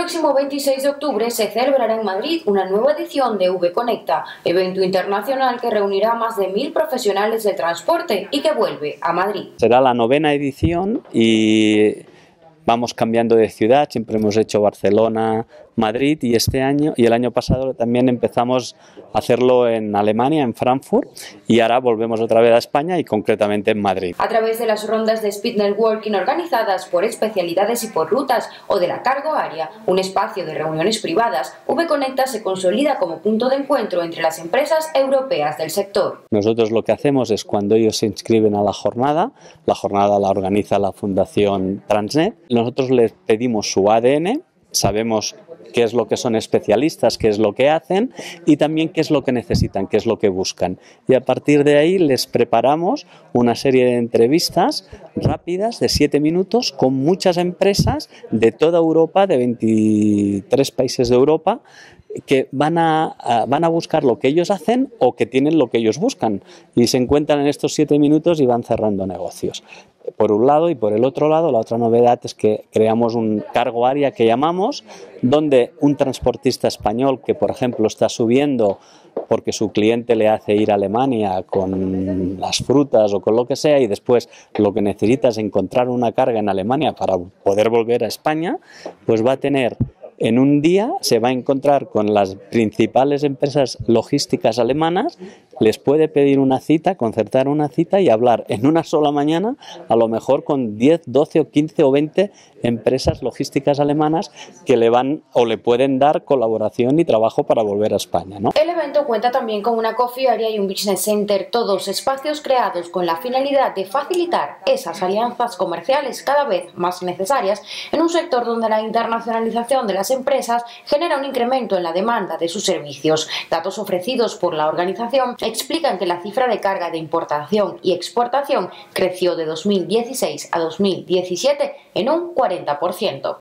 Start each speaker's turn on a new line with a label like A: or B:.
A: próximo 26 de octubre se celebrará en Madrid una nueva edición de V-Conecta, evento internacional que reunirá a más de 1000 profesionales del transporte y que vuelve a Madrid.
B: Será la 9ª edición y vamos cambiando de ciudad, siempre hemos hecho Barcelona, Madrid y el año pasado también empezamos a hacerlo en Alemania, en Frankfurt, y ahora volvemos otra vez a España y concretamente en Madrid.
A: A través de las rondas de Speed Networking organizadas por especialidades y por rutas o de la Cargo Área, un espacio de reuniones privadas, V-Conecta se consolida como punto de encuentro entre las empresas europeas del sector.
B: Nosotros lo que hacemos es cuando ellos se inscriben a la jornada la organiza la Fundación Transnet, nosotros les pedimos su ADN, sabemos qué es lo que son especialistas, qué es lo que hacen y también qué es lo que necesitan, qué es lo que buscan. Y a partir de ahí les preparamos una serie de entrevistas rápidas de 7 minutos con muchas empresas de toda Europa, de 23 países de Europa, que van a buscar lo que ellos hacen o que tienen lo que ellos buscan y se encuentran en estos 7 minutos y van cerrando negocios. Por un lado, y por el otro lado, la otra novedad es que creamos un cargo área que llamamos, donde un transportista español que, por ejemplo, está subiendo porque su cliente le hace ir a Alemania con las frutas o con lo que sea y después lo que necesita es encontrar una carga en Alemania para poder volver a España, pues va a tener en un día, se va a encontrar con las principales empresas logísticas alemanas, les puede pedir una cita, concertar una cita y hablar en una sola mañana, a lo mejor con 10, 12 o 15 o 20 empresas logísticas alemanas que le van o le pueden dar colaboración y trabajo para volver a España, ¿no?
A: El evento cuenta también con una coffee area y un business center, todos espacios creados con la finalidad de facilitar esas alianzas comerciales cada vez más necesarias en un sector donde la internacionalización de las empresas genera un incremento en la demanda de sus servicios. Datos ofrecidos por la organización explican que la cifra de carga de importación y exportación creció de 2016 a 2017 en un 40%.